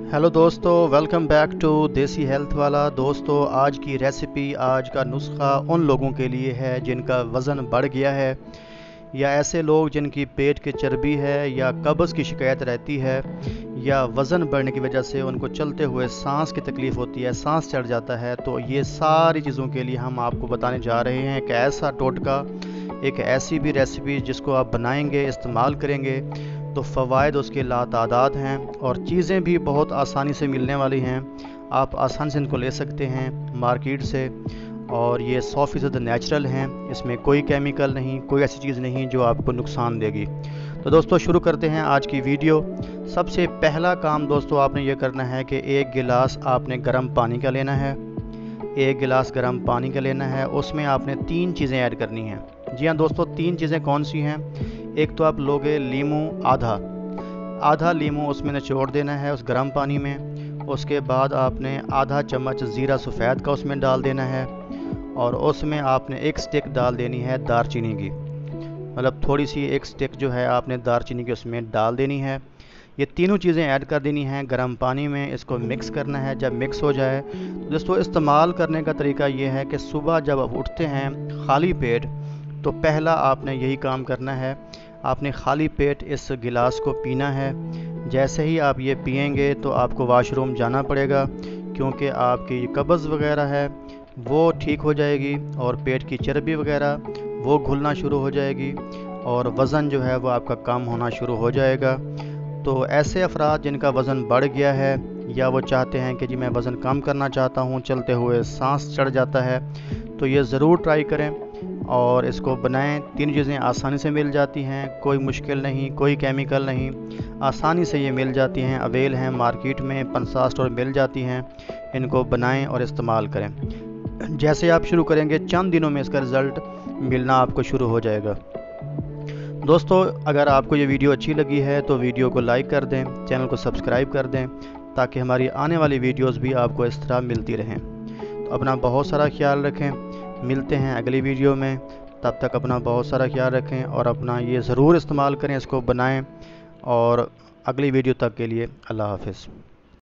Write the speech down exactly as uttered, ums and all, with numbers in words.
Hello दोस्तों, welcome back to Desi health Wala. दोस्तों, आज की रेसिपी, आज का नुस्खा उन लोगों के लिए है जिनका वज़न बढ़ गया है, या ऐसे लोग जिनकी पेट की चर्बी है या कब्ज़ की शिकायत रहती है, या वज़न बढ़ने की वजह से उनको चलते हुए सांस की तकलीफ़ होती है, सांस चढ़ जाता है। तो ये सारी चीज़ों के लिए हम आपको बताने जा रहे हैं एक ऐसा टोटका, एक ऐसी भी रेसिपी जिसको आप बनाएंगे, इस्तेमाल करेंगे तो फ़वाइद उसके लातादाद हैं और चीज़ें भी बहुत आसानी से मिलने वाली हैं। आप आसानी से इनको ले सकते हैं मार्केट से, और ये सौ फ़ीसद नेचुरल हैं। इसमें कोई केमिकल नहीं, कोई ऐसी चीज़ नहीं जो आपको नुकसान देगी। तो दोस्तों, शुरू करते हैं आज की वीडियो। सबसे पहला काम दोस्तों आपने ये करना है कि एक गिलास आपने गर्म पानी का लेना है। एक गिलास गर्म पानी का लेना है, उसमें आपने तीन चीज़ें ऐड करनी हैं। जी हाँ दोस्तों, तीन चीज़ें कौन सी हैं? एक तो आप लोगे लीमू, आधा आधा लीमू उसमें निचोड़ देना है उस गर्म पानी में। उसके बाद आपने आधा चम्मच ज़ीरा सफ़ेद का उसमें डाल देना है, और उसमें आपने एक स्टिक डाल देनी है दारचीनी की, मतलब थोड़ी सी एक स्टिक जो है आपने दारचीनी की उसमें डाल देनी है। ये तीनों चीज़ें ऐड कर देनी हैं गर्म पानी में, इसको मिक्स करना है। जब मिक्स हो जाए तो दोस्तों, इस्तेमाल करने का तरीका ये है कि सुबह जब आप उठते हैं खाली पेट, तो पहला आपने यही काम करना है, आपने खाली पेट इस गिलास को पीना है। जैसे ही आप ये पिएंगे तो आपको वाशरूम जाना पड़ेगा, क्योंकि आपकी कब्ज़ वगैरह है वो ठीक हो जाएगी, और पेट की चर्बी वगैरह वो घुलना शुरू हो जाएगी, और वज़न जो है वो आपका कम होना शुरू हो जाएगा। तो ऐसे अफराद जिनका वज़न बढ़ गया है, या वो चाहते हैं कि जी मैं वज़न कम करना चाहता हूँ, चलते हुए सांस चढ़ जाता है, तो ये ज़रूर ट्राई करें और इसको बनाएं। तीन चीज़ें आसानी से मिल जाती हैं, कोई मुश्किल नहीं, कोई केमिकल नहीं, आसानी से ये मिल जाती हैं, अवेल हैं मार्केट में, पंसार स्टोर मिल जाती हैं। इनको बनाएं और इस्तेमाल करें। जैसे आप शुरू करेंगे, चंद दिनों में इसका रिज़ल्ट मिलना आपको शुरू हो जाएगा। दोस्तों, अगर आपको ये वीडियो अच्छी लगी है तो वीडियो को लाइक कर दें, चैनल को सब्सक्राइब कर दें, ताकि हमारी आने वाली वीडियोस भी आपको इस तरह मिलती रहें। तो अपना बहुत सारा ख्याल रखें। मिलते हैं अगली वीडियो में। तब तक अपना बहुत सारा ख्याल रखें और अपना ये ज़रूर इस्तेमाल करें, इसको बनाएं। और अगली वीडियो तक के लिए अल्लाह हाफ़िज़।